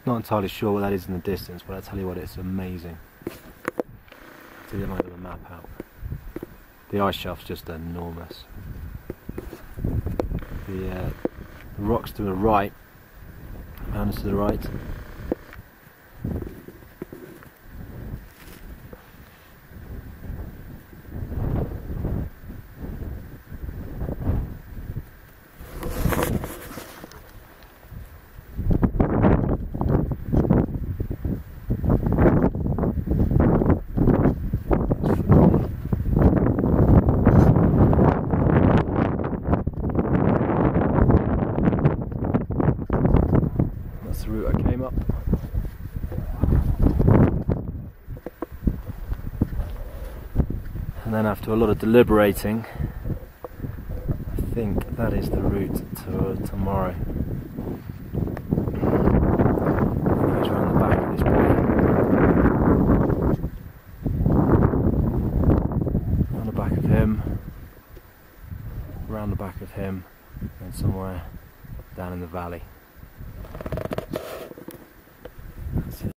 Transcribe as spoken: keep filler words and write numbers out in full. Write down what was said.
Not entirely sure what that is in the distance, but I tell you what, it's amazing. So you might have a map out. The ice shelf's just enormous. The, uh, the rocks to the right, mountains to the right. That's the route I came up. And then after a lot of deliberating, I think that is the route to uh, tomorrow. It goes around the back of this boy. Around the back of him, around the back of him, and somewhere down in the valley.